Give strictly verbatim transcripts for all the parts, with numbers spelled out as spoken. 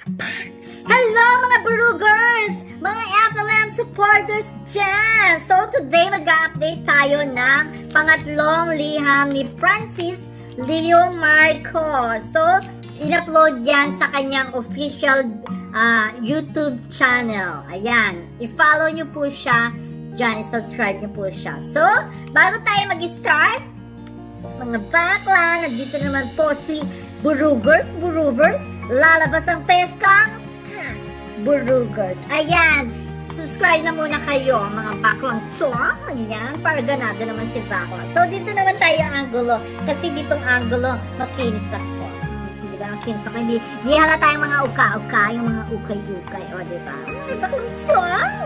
Hello mga Burugers! Mga F L M supporters dyan! So today mag-update tayo ng pangatlong liham ni Francis Leo Marcos. So in-upload yan sa kanyang official uh, YouTube channel. Ayan, i-follow nyo po siya dyan, i-subscribe nyo po siya. So bago tayo mag-start, mga bakla, nandito naman po si Burugers, Burugers, lalabas ang peskang Burugers. Ayan, subscribe na muna kayo, mga baklang to. Ayan, para ganado naman si bakla. So, dito naman tayo ang angulo. Kasi ditong angulo, makinis ako. Hindi ba, makinis ako. Hindi, hindi hala tayong mga uka-uka, yung mga ukay-ukay. O, diba? Baklang to.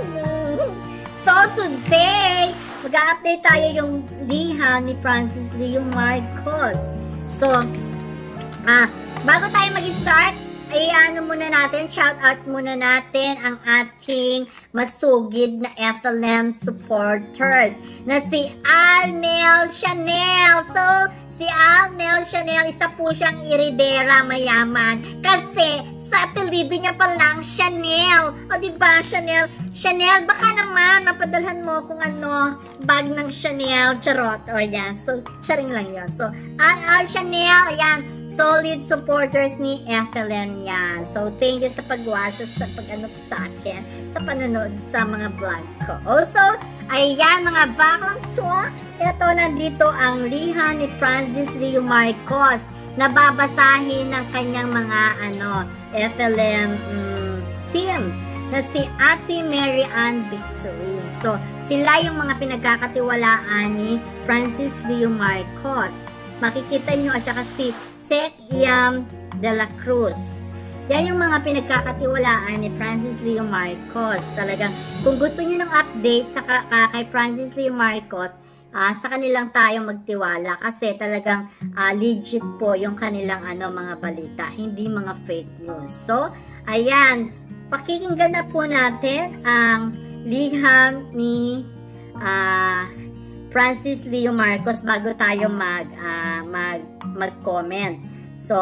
So, today, mag-update tayo yung liham ni Francis Leo Marcos. So, ah, bago tayo mag-start, ay ano muna natin, shout out muna natin ang ating masugid na F L M supporters na si Alnel Chanel. So, si Alnel Chanel, isa po siyang iridera mayaman kasi sa apelido niya pa lang, Chanel. O diba, Chanel? Chanel, baka naman napadalhan mo kung ano, bag ng Chanel, charot. O yan, so, sharing lang yon. So, Al Al Chanel, ayan, solid supporters ni F L M yan. So, thank you sa pag-watch, sa pag-ano sa akin, sa panonood sa mga vlog ko. Also, ayan mga baklang to, ito nandito ang liham ni Francis Leo Marcos na babasahin ng kanyang mga ano, F L M um, team na si Ate Mary Ann Victory. So, sila yung mga pinagkakatiwalaan ni Francis Leo Marcos. Makikita nyo at saka si Sec Iam de la Cruz. Yan yung mga pinagkakatiwalaan ni Francis Leo Marcos. Talagang, kung gusto nyo ng update sa kay Francis Leo Marcos, uh, sa kanilang tayo magtiwala kasi talagang uh, legit po yung kanilang ano, mga balita, hindi mga fake news. So, ayan, pakikinggan na po natin ang liham ni uh, Francis Leo Marcos bago tayo mag uh, mag mag-comment. So,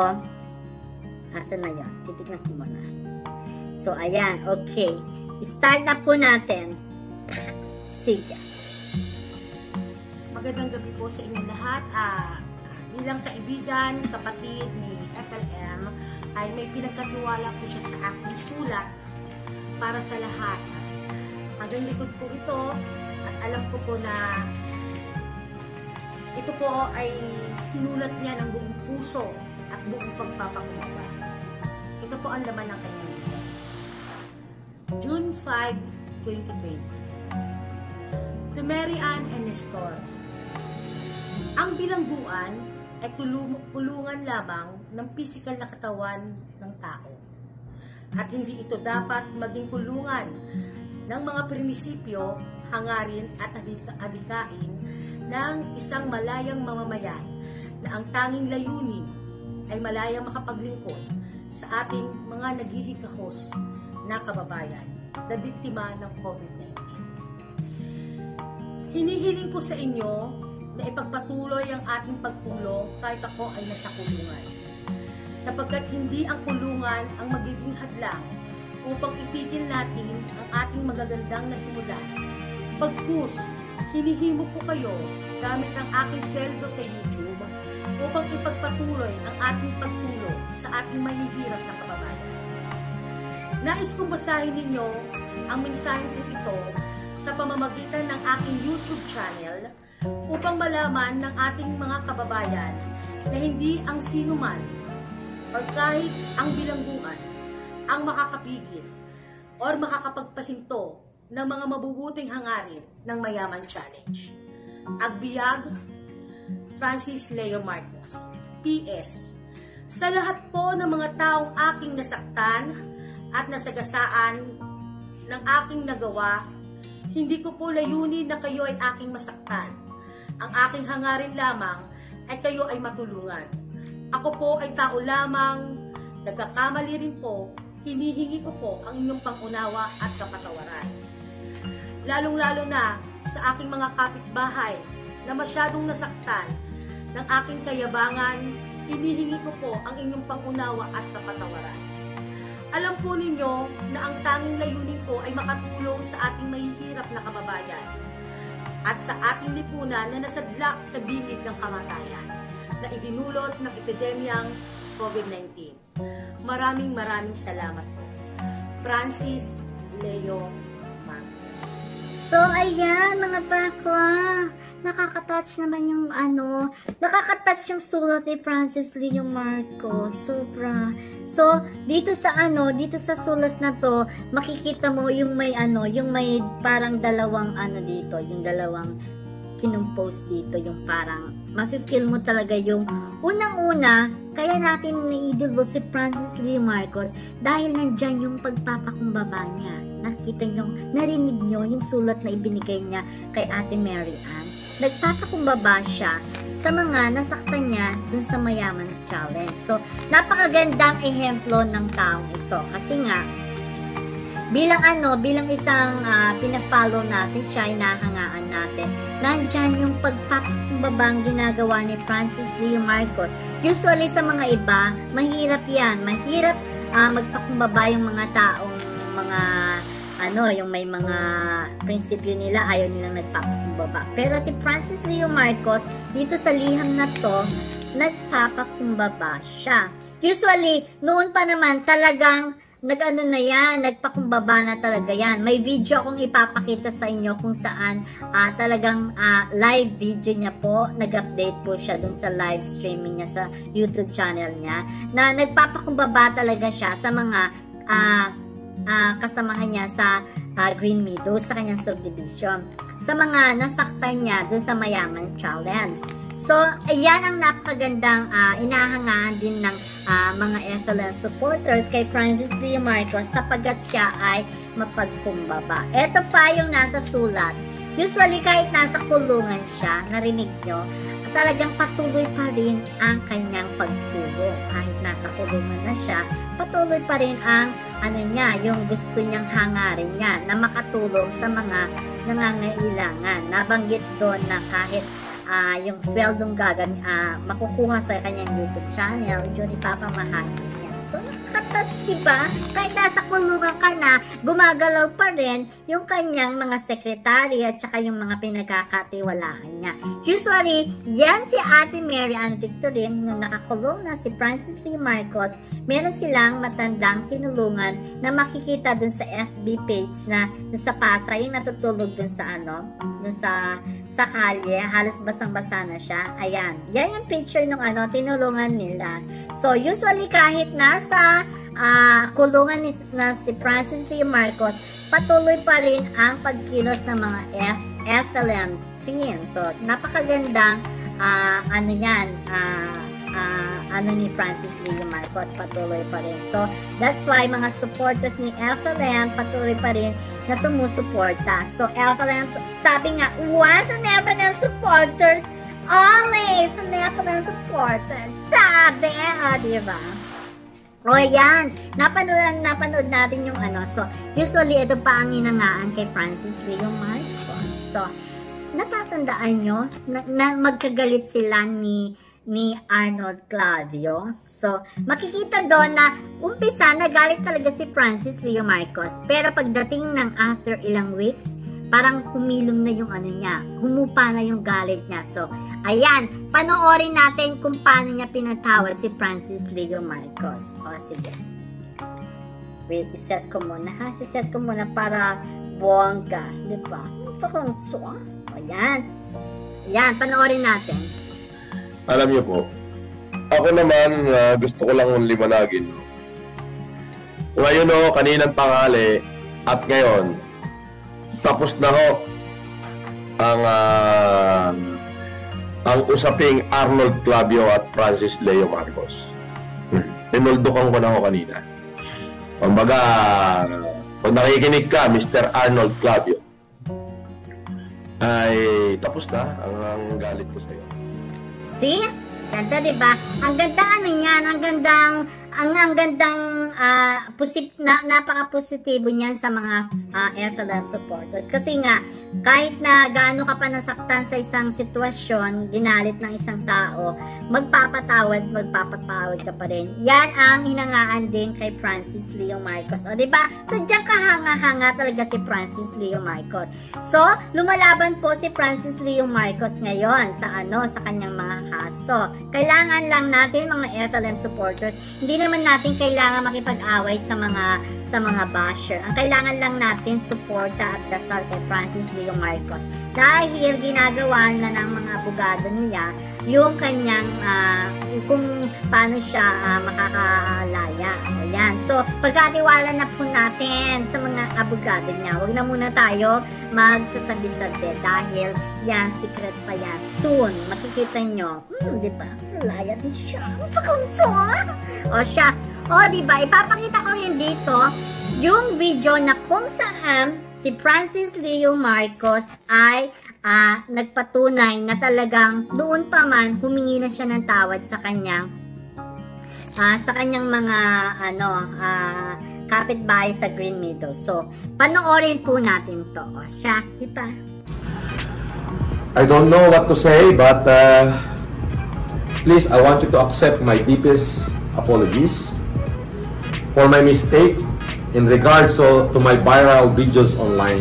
asan na yun? Titignan ko muna. So, ayan, okay. Start na po natin. Sige. Magandang gabi po sa inyo lahat. Ah, bilang kaibigan, kapatid ni F L M, ay may pinagkatiwala po siya sa aking sulat para sa lahat. Hanggang likod po ito at alam ko po na ito po ay sinulat niya ng buong puso at buong pagpapakumbaba. Ito po ang laman ng kanyang libro. June fifth, twenty twenty. To Mary Ann and Nestor. Ang bilangguan ay kulungan lamang ng pisikal na katawan ng tao. At hindi ito dapat maging kulungan ng mga prinsipyo, hangarin at adikain ng isang malayang mamamayan na ang tanging layunin ay malayang makapaglingkod sa ating mga naghihikahos na kababayan na biktima ng COVID nineteen. Hinihiling ko sa inyo na ipagpatuloy ang ating pagtulong kahit ako ay nasa kulungan, sapagkat hindi ang kulungan ang magiging hadlang upang ipigil natin ang ating magagandang nasimulan. Bagkus, hinihimo ko kayo gamit ang aking sweldo sa YouTube upang ipagpatuloy ang ating pagtulong sa ating mahihirap na kababayan. Nais kong basahin ninyo ang mensahe ko ito sa pamamagitan ng aking YouTube channel upang malaman ng ating mga kababayan na hindi ang sinuman o kahit ang bilangguan ang makakapigil o makakapagpahinto ng mga mabubuting hangarin ng Mayaman Challenge. Agbiag, Francis Leo Marcos. P S. Sa lahat po ng mga taong aking nasaktan at nasagasaan ng aking nagawa, hindi ko po layunin na kayo ay aking masaktan. Ang aking hangarin lamang ay kayo ay matulungan. Ako po ay tao lamang, nagkakamali rin po, hinihingi ko po ang inyong pangunawa at kapatawaran. Lalong-lalo na sa aking mga kapitbahay na masyadong nasaktan ng aking kayabangan, hinihingi ko po ang inyong pangunawa at kapatawaran. Alam po ninyo na ang tanging layunin ko ay makatulong sa ating mahihirap na kababayan at sa ating lipunan na nasadlak sa bingit ng kamatayan na idinulot ng epidemyang COVID nineteen. Maraming maraming salamat po. Francis Leo Marcos. So, ayan mga bakla. Nakaka-touch naman yung ano, nakaka-touch yung sulat ni Francis Leo Marcos. Sobra. So, dito sa ano, dito sa sulat na to, makikita mo yung may ano, yung may parang dalawang ano dito, yung dalawang kinumpose dito, yung parang mafe-feel mo talaga yung unang-una, kaya natin na-idol si Francis Leo Marcos dahil nandyan yung pagpapakumbaba niya. Nakita nyo, narinig nyo yung sulat na ibinigay niya kay Ate Mary Ann. Nagpapakumbaba siya sa mga nasaktan niya dun sa Mayaman Challenge. So, napakagandang ehemplo ng taong ito. Kasi nga, bilang ano, bilang isang uh, pina-follow natin siya, inahangaan natin, nandyan yung pagpapakumbabang ginagawa ni Francis Leo Marcos. Usually sa mga iba, mahirap yan. Mahirap uh, magpakumbaba yung mga taong mga ano, yung may mga prinsipyo nila, ayaw nilang nagpapakumbaba. Pero si Francis Leo Marcos, dito sa liham na to, nagpapakumbaba siya. Usually, noon pa naman, talagang nag-ano na yan, nagpakumbaba na talaga yan. May video akong ipapakita sa inyo kung saan uh, talagang uh, live video niya po, nag-update po siya dun sa live streaming niya sa YouTube channel niya, na nagpapakumbaba talaga siya sa mga uh, uh, kasamahan niya sa uh, Green Meadows, sa kanyang subdivision, sa mga nasaktan niya dun sa Mayaman Challenge. So, ayan ang napakagandang uh, inahangaan din ng uh, mga F L N supporters kay Francis Leo Marcos sapagkat siya ay mapagkumbaba. Ito pa yung nasa sulat. Usually, kahit nasa kulungan siya, narinig nyo, talagang patuloy pa rin ang kanyang pagtulong. Kahit nasa kulungan na siya, patuloy pa rin ang ano niya, yung gusto niyang hangarin niya na makatulong sa mga nangangailangan. Nabanggit doon na kahit Uh, yung sweldong gagamit, uh, makukuha sa kanyang YouTube channel, yun ipapamahagi niya. So, nakaka-touch, diba? Kahit nasa kulungan ka na, gumagalaw pa rin yung kanyang mga sekretary at saka yung mga pinagkakatiwalaan niya. Usually, yan si Ate Mary Ann Victorine, nung nakakulong na si Francis Leo Marcos, meron silang matandang tinulungan na makikita dun sa F B page na dun sa Pasay, yung natutulog dun sa ano, dun sa sa kalye, halos basang-basa na siya. Ayan. Yan yung picture ng ano, tinulungan nila. So, usually kahit nasa uh, kulungan ni, na si Francis Leo Marcos, patuloy pa rin ang pagkilos ng mga F, F L M scene. So, napakagandang uh, ano yan, uh, uh, ano ni Francis Leo Marcos, patuloy pa rin. So, that's why mga supporters ni F L M, patuloy pa rin na sumusuporta. So, F L M, sabi nga, once an F L M supporters, always an F L M supporters. Sabi, o, oh, diba? O, yan. Napanood, napanood natin yung ano. So, usually, ito pa ang inangaan kay Francis Leo Marcos. So, natatandaan nyo na, na magkagalit sila ni ni Arnold Clavio. So, makikita doon na umpisa, nagalit talaga si Francis Leo Marcos. Pero pagdating ng after ilang weeks, parang humilom na yung ano niya. Humupa na yung galit niya. So, ayan. Panoorin natin kung paano niya pinatawad si Francis Leo Marcos. O, sige. Wait, iset ko muna ha. Iset ko muna para bongga. Diba? Ito kong so. Ayan. Ayan, panoorin natin. Alam niyo po, ako naman uh, gusto ko lang liwanagin. Ngayon o, kaninang tanghali at ngayon, tapos na ho ang uh, ang usaping Arnold Clavio at Francis Leo Marcos. Hmm. Tinuldukan ko na ho kanina. Kumbaga, kung nakikinig ka, Mister Arnold Clavio, ay tapos na ang, ang galit ko sa iyo. See? Ganda, diba? Ang ganda ano niyan, ang gandang ang, ang gandang uh, posit na, napaka-positibo niyan sa mga uh, F L M supporters. Kasi nga, kahit na gaano ka pa nasaktan sa isang sitwasyon, ginalit ng isang tao, magpapatawad, magpapatawad ka pa rin. Yan ang hinangaan din kay Francis Leo Marcos. O, diba? Sadyang kahanga-hanga talaga si Francis Leo Marcos. So, lumalaban po si Francis Leo Marcos ngayon sa ano, sa kanyang mga kaso. Kailangan lang natin, mga F L M supporters, hindi naman natin kailangan makipag-away sa mga sa mga basher. Ang kailangan lang natin suporta at dasal kay Francis Leo Marcos dahil ginagawa na ng mga abogado niya yung kanyang uh, kung paano siya uh, makakalaya. O yan. So, pagkatiwala na po natin sa mga abogado niya. Huwag na muna tayo magsasabi-sabi dahil yan, secret pa yan. Soon, makikita nyo. Hmm, di ba? Laya din siya. Pakunto! O siya. O, di ba? Ipapakita ko rin dito yung video na kung saan si Francis Leo Marcos ay uh, nagpatunay na talagang doon pa man humingi na siya ng tawad sa kanyang uh, sa kanyang mga ano uh, kapitbahay sa Green Meadows. So, panoorin po natin to. O siya, di ba? I don't know what to say, but uh, please, I want you to accept my deepest apologies for my mistake in regards to, to my viral videos online.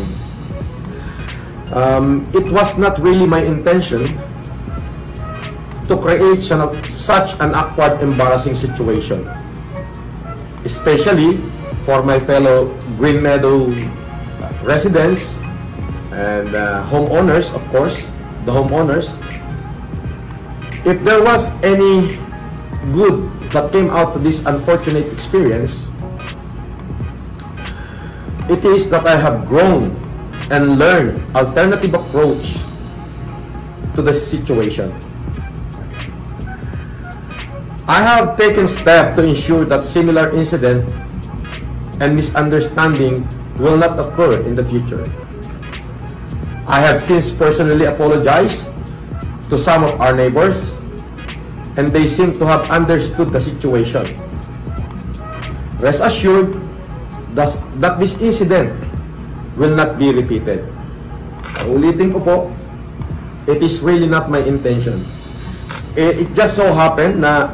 Um, it was not really my intention to create such an awkward, embarrassing situation, especially for my fellow Green Meadow residents and uh, homeowners, of course, the homeowners. If there was any good that came out of this unfortunate experience, it is that I have grown and learned alternative approach to the situation. I have taken steps to ensure that similar incident and misunderstanding will not occur in the future. I have since personally apologized to some of our neighbors, and they seem to have understood the situation. Rest assured that this incident will not be repeated. Ulitin ko po, it is really not my intention. It, it just so happened na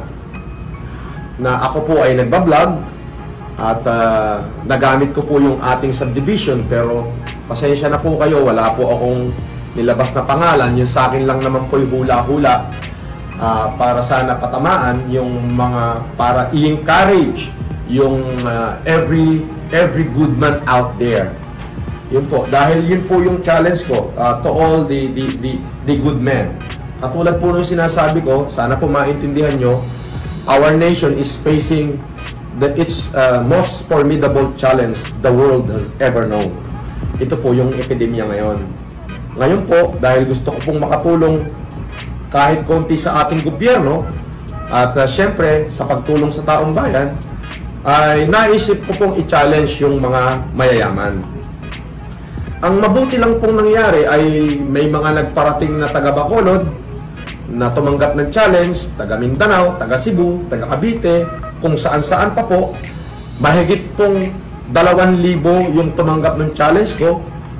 na ako po ay nagbablog at uh, nagamit ko po yung ating subdivision, pero pasensya na po kayo, wala po akong nilabas na pangalan. Yung sa akin lang naman po yung hula-hula uh, para sana patamaan yung mga, para i-encourage yung uh, every every good man out there. Yun po, dahil yun po yung challenge ko uh, to all the, the the the good men. Katulad po nung sinasabi ko, sana po maintindihan nyo, our nation is facing the its uh, most formidable challenge the world has ever known. Ito po yung epidemya ngayon. Ngayon po, dahil gusto ko pong makatulong kahit konti sa ating gobyerno at uh, syempre sa pagtulong sa taong bayan, ay naisip ko pong i-challenge yung mga mayayaman. Ang mabuti lang pong nangyari ay may mga nagparating na taga Bacolod na tumanggap ng challenge, taga Mindanao, taga Cebu, taga Cavite, kung saan-saan pa po. Mahigit pong dalawang libo yung tumanggap ng challenge ko.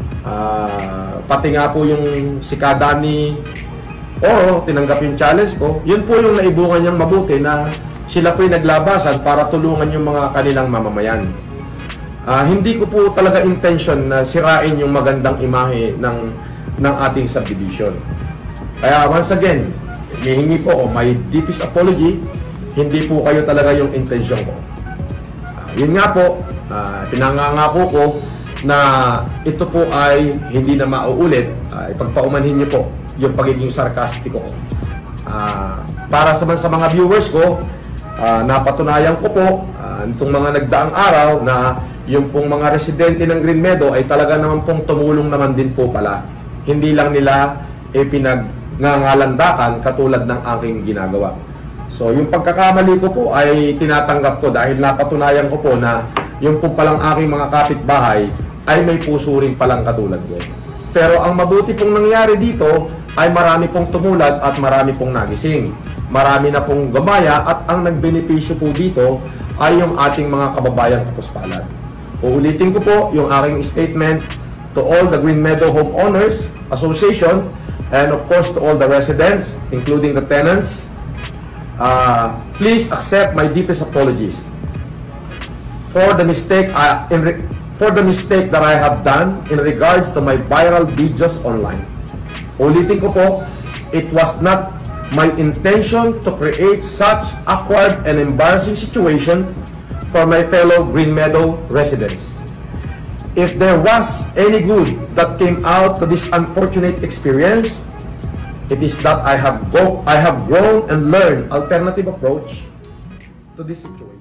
Uh, pati nga po yung si Kadani Oro, tinanggap yung challenge ko. Yun po yung naibungan niyang mabuti na sila po'y naglabasan para tulungan yung mga kanilang mamamayan. Uh, hindi ko po talaga intention na sirain yung magandang imahe ng, ng ating subdivision. Kaya once again, hihingi po o my deepest apology, hindi po kayo talaga yung intention ko. Uh, yun nga po, uh, pinangangako ko na ito po ay hindi na mauulit. Uh, ipagpaumanhin niyo po yung pagiging sarkastiko ko. Uh, para sa, sa mga viewers ko, Uh, napatunayan ko po uh, itong mga nagdaang araw na yung pong mga residente ng Green Meadow ay talaga naman pong tumulong naman din po pala. Hindi lang nila eh, pinagngangalandakan katulad ng aking ginagawa. So yung pagkakamali ko po ay tinatanggap ko dahil napatunayan ko po na yung po palang aking mga kapitbahay ay may puso rin palang katulad ko. Pero ang mabuti pong nangyari dito ay marami pong tumulad at marami pong nagising. Marami na pong gumaya at ang nagbenepisyo po dito ay yung ating mga kababayang kapuspalad. Uulitin ko po yung aking statement to all the Green Meadow Homeowners Association and of course to all the residents, including the tenants. Uh, please accept my deepest apologies for the mistake uh, in re for the mistake that I have done in regards to my viral videos online. Ulitin ko po, it was not my intention to create such awkward and embarrassing situation for my fellow Green Meadow residents. If there was any good that came out to this unfortunate experience, it is that I have go I have grown and learned alternative approach to this situation.